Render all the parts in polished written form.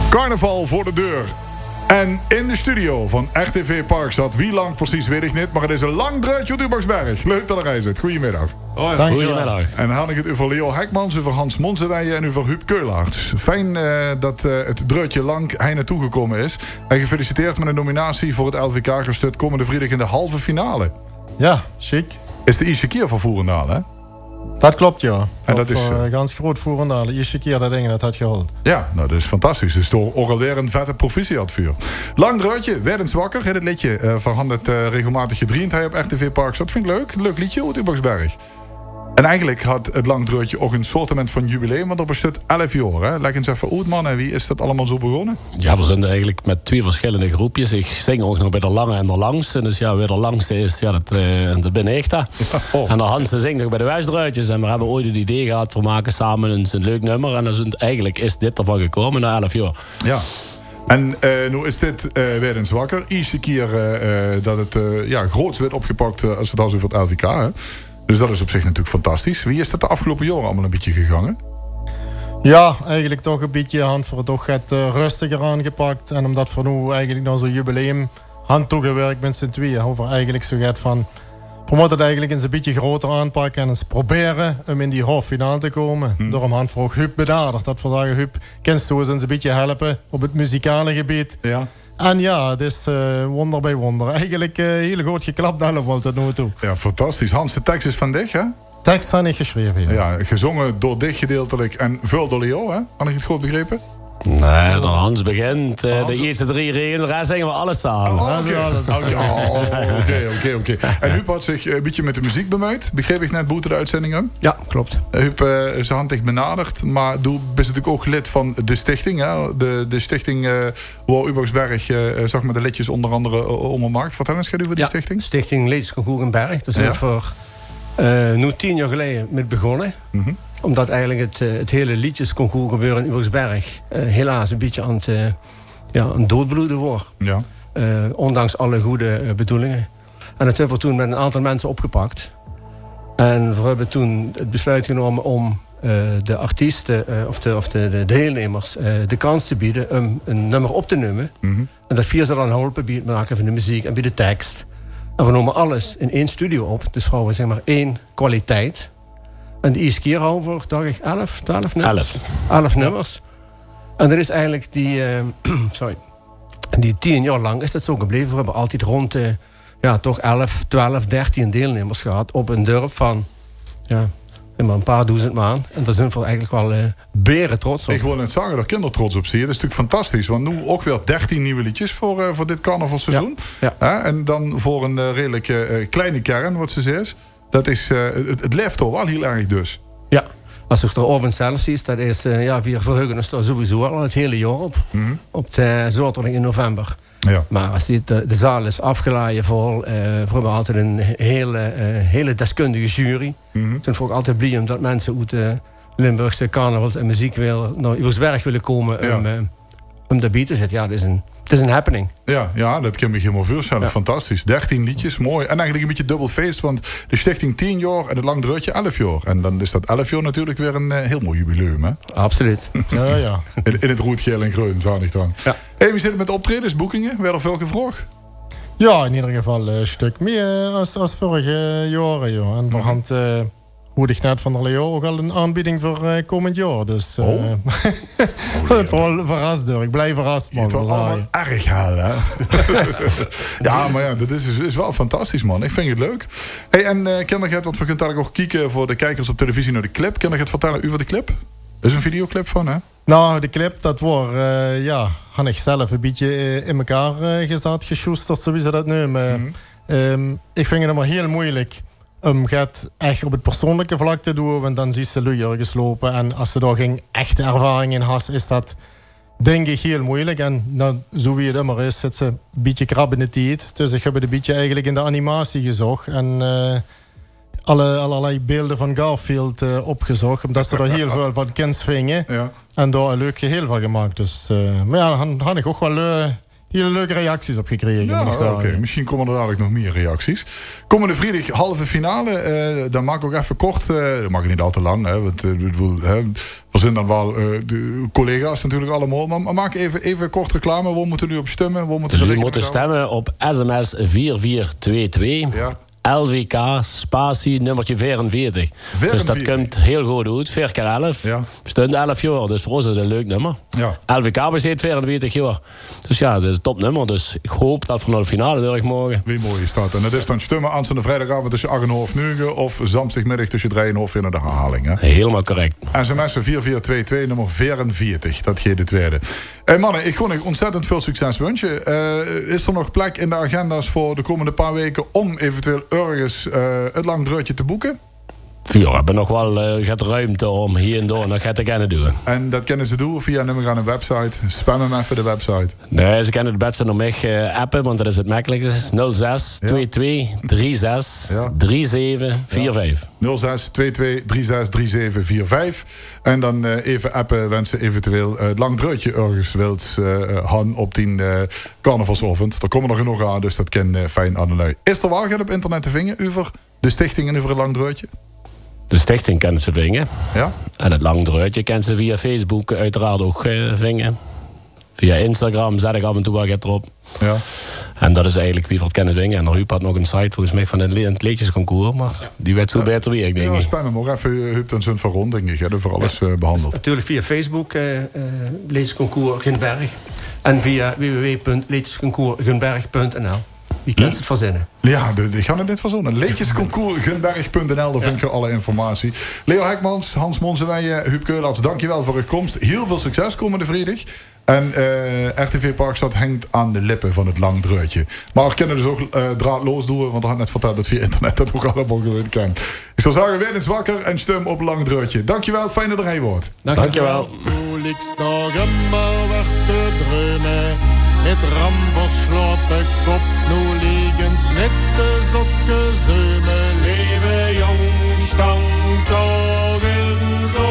Carnaval voor de deur. En in de studio van RTV Parkstad, wie lang precies weet ik niet, maar het is een lang druitje op Ubaxberg. Leuk dat er zit. Goedemiddag. Goedemiddag. En dan had ik het over Leo Hekmans, over Hans Monsenwijen en over Huub Keulaerts. Fijn dat het druitje lang hij naartoe gekomen is. En gefeliciteerd met een nominatie voor het LVK-gestut komende vrijdag in de halve finale. Ja, chic. Is de eerste keer van Voerendaal, hè? Dat klopt, ja. En dat is ganz groot Voerendaal. De eerste keer dat dingen dat had gehaald. Ja, nou, dat is fantastisch. Dus toch ook alweer een vette proficiat voor. Lang druitje, werd eens wakker. Het liedje van het regelmatig gedreend hij op RTV Parks. Dat vind ik leuk. Leuk liedje uit Ubaxberg. En eigenlijk had het lang druitje ook een soortement van jubileum, want er bestond 11 jaar. Hè? Leg eens even uit, man. En wie is dat allemaal zo begonnen? Ja, we zijn eigenlijk met 2 verschillende groepjes. Ik zing ook nog bij de lange en de langste. Dus ja, wie de langste is, ja, dat ben ik daar. Oh. En de Hansen zingt nog bij de Westdruitjes. En we hebben ooit het idee gehad, we maken samen een leuk nummer. En dus eigenlijk is dit ervan gekomen na 11 jaar. Ja. En nu is dit weer eens wakker. Eerste keer dat het groots werd opgepakt als het als over het LVK, hè? Dus dat is op zich natuurlijk fantastisch. Wie is dat de afgelopen jaren allemaal een beetje gegangen? Ja, eigenlijk toch een beetje hand voor toch het rustiger aangepakt. En omdat voor nu eigenlijk nog zo'n jubileum hand toegewerkt met z'n tweeën. Over eigenlijk zo gaat van... We moeten het eigenlijk eens een beetje groter aanpakken. En eens proberen om in die halve finale te komen. Door hem hand voor ook Huub benaderd. Dat we zeggen, Huub, kennst u eens een beetje helpen op het muzikale gebied. Ja. En ja, het is wonder bij wonder. Eigenlijk heel goed geklapt allemaal tot nu toe. Ja, fantastisch. Hans, de tekst is van dich, hè? Tekst had ik geschreven, ja. Gezongen door dich gedeeltelijk en veel door Leo, hè? Had ik het goed begrepen? Nee, de Hans begint. De eerste 3 regels, daar zingen we alles samen. Oké. En Huub had zich een beetje met de muziek bemoeid. Begreep ik net buiten de uitzending aan? Ja, klopt. Huub is handig benaderd. Maar du bent natuurlijk ook lid van de stichting. Hè? De stichting waar Ubaxberg zeg maar de liedjes onder andere ondermaakt. Vertel eens over die stichting. Stichting Liedjesconcours in Berg. Dat is voor nu 10 jaar geleden met begonnen. Omdat eigenlijk het hele liedjesconcours gebeuren in Ubaxberg helaas een beetje aan het doodbloeden wordt. Ja. Ondanks alle goede bedoelingen. En dat hebben we toen met een aantal mensen opgepakt. En we hebben toen het besluit genomen om de artiesten of de deelnemers de kans te bieden om een nummer op te nemen. En dat vier ze dan helpen bij het maken van de muziek en bij de tekst. En we nemen alles in 1 studio op. Dus we houden zeg maar 1 kwaliteit. En de eerste keer houden we, dacht ik, 12 nummers. 11 nummers. En dat is eigenlijk die 10 jaar lang is dat zo gebleven. We hebben altijd rond toch 11, 12, 13 deelnemers gehad op een dorp van een paar duizend man. En daar zijn we eigenlijk wel beren trots op. Ik wil net zeggen dat kinderen trots op zie. Dat is natuurlijk fantastisch. Want nu ook weer 13 nieuwe liedjes voor dit carnavalseizoen. Ja. En dan voor een redelijk kleine kern, wat ze zegt. Dat is, het leeft toch wel heel erg dus. Ja, als je er over zelf ziet, dat is, we verheugen ons er sowieso al het hele jaar op. Op de zaterdag in november. Ja. Maar als de zaal is afgeladen vol, we hebben altijd een hele deskundige jury. Het zijn ook altijd blij omdat mensen uit de Limburgse carnavals- en muziekwereld naar Ubaxberg willen komen om daarbij te zitten. Ja, het is een happening. Ja, dat kan me helemaal voorstellen. Ja. Fantastisch. 13 liedjes, mooi. En eigenlijk een beetje dubbel feest, want de stichting 10 jaar en het lang druitje 11 jaar. En dan is dat 11 jaar natuurlijk weer een heel mooi jubileum, hè? Absoluut. Ja. In het rood, geel en groen, zou ik dan. Ja. Hey, we zitten met optredens, boekingen. Werden er veel gevraagd? Ja, in ieder geval een stuk meer als vorige jaren. Joh. En hand hoorde ik net van de Leo ook al een aanbieding voor komend jaar. Dus vooral verrast door. Ik blijf verrast, man. Het was allemaal erg halen, hè? Ja, maar ja, dat is wel fantastisch, man. Ik vind het leuk. Hey, en Kinderget, wat we kunnen eigenlijk ook kijken voor de kijkers op televisie naar de clip. Kinderget, vertellen over de clip? Er is een videoclip van, hè? Nou, de clip, dat wordt, had ik zelf een beetje in elkaar gezet, geschoesterd, zoals ze dat noemen. Ik vind het maar heel moeilijk om het echt op het persoonlijke vlak te doen, want dan zie je lui ergens lopen. En als ze daar geen echte ervaring in has, is dat denk ik heel moeilijk. En nou, zo wie het immer is, zit ze een beetje krab in de tijd. Dus ik heb het een beetje eigenlijk in de animatie gezocht. En allerlei beelden van Garfield opgezocht. Omdat ze er heel veel van kennis vingen. Ja. En daar een leuk geheel van gemaakt. Dus, maar ja, dan had ik ook wel hele leuke reacties op gekregen. Ja, oké. Misschien komen er dadelijk nog meer reacties. Komende vrijdag halve finale. Dan maak ik ook even kort. Dat mag niet al te lang. Hè, want, we zijn dan wel de collega's natuurlijk allemaal. Maar maak even kort reclame. Waar moeten nu op stemmen? Jullie moeten stemmen op sms 4422. Ja. LWK, spatie, nummertje 44. Dus dat komt heel goed uit. 4 keer 11. Ja. Bestond 11 jaar, dus voor ons is het een leuk nummer. Ja. LWK bestaat 44 jaar. Dus ja, dat is een topnummer. Dus ik hoop dat we naar de finale door mogen. Wie mooi is dat. En dat is dan stemmen aanstaande vrijdagavond tussen 8 en half 9 of zondagmiddag tussen 3 en half in de herhaling. Hè? Helemaal correct. SMS 4422, nummer 44. Dat geeft de tweede. Mannen, ik gewoon ontzettend veel succes wensen. Is er nog plek in de agenda's voor de komende paar weken om eventueel ergens het lang dreutje te boeken? Ja, we hebben nog wel ruimte om hier en daar nog te kunnen doen. En dat kunnen ze doen via nummer aan een website. Spam hem even de website. Nee, ze kunnen het beste nog mee appen, want dat is het makkelijkste. 06 22 36 37 45. 06 22 36 37 45. En dan even appen wensen eventueel het lang dreutje ergens wilt han op 10 carnavalsavond. Er komen er genoeg aan, dus dat kan fijn aan de lui. Is er wel op internet te vinden over de stichting en over het lang dreutje? De stichting kennen ze vingen. Ja. En het lang dreutje kennen ze via Facebook uiteraard ook vingen. Via Instagram zet ik af en toe wel erop. Ja. En dat is eigenlijk wie wat kennen vingen. En Huub had nog een site volgens mij van het leedjesconcours. Maar die werd zo beter wie ik denk. Ja, spam hem ook even. Huub dan zijn verronding. Ik heb er voor alles behandeld. Natuurlijk via Facebook leedjesconcours Gunberg. En via www.leedjesconcours.gunberg.nl. Wie kent het verzinnen? Ja, ik ga het net verzonnen. Leedjesconcours Gunberg.nl, daar vind je alle informatie. Leo Hekmans, Hans Monsenweijen, Huub Keulaerts, dankjewel voor uw komst. Heel veel succes komende vrijdag. En RTV Parkstad hangt aan de lippen van het lang dreutje. Maar we kunnen dus ook draadloos doen, want we had net verteld dat via internet dat ook allemaal gewoon kan. Ik zou zeggen, weer eens wakker en stem op lang dreutje. Dankjewel, fijn dat er een wordt. Dankjewel. Met ram verslapen kop, nu liegen nette sokken, zeume leven jong, standdagen zo.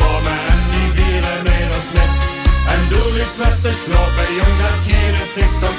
Slapen, jong, dat hier het zicht op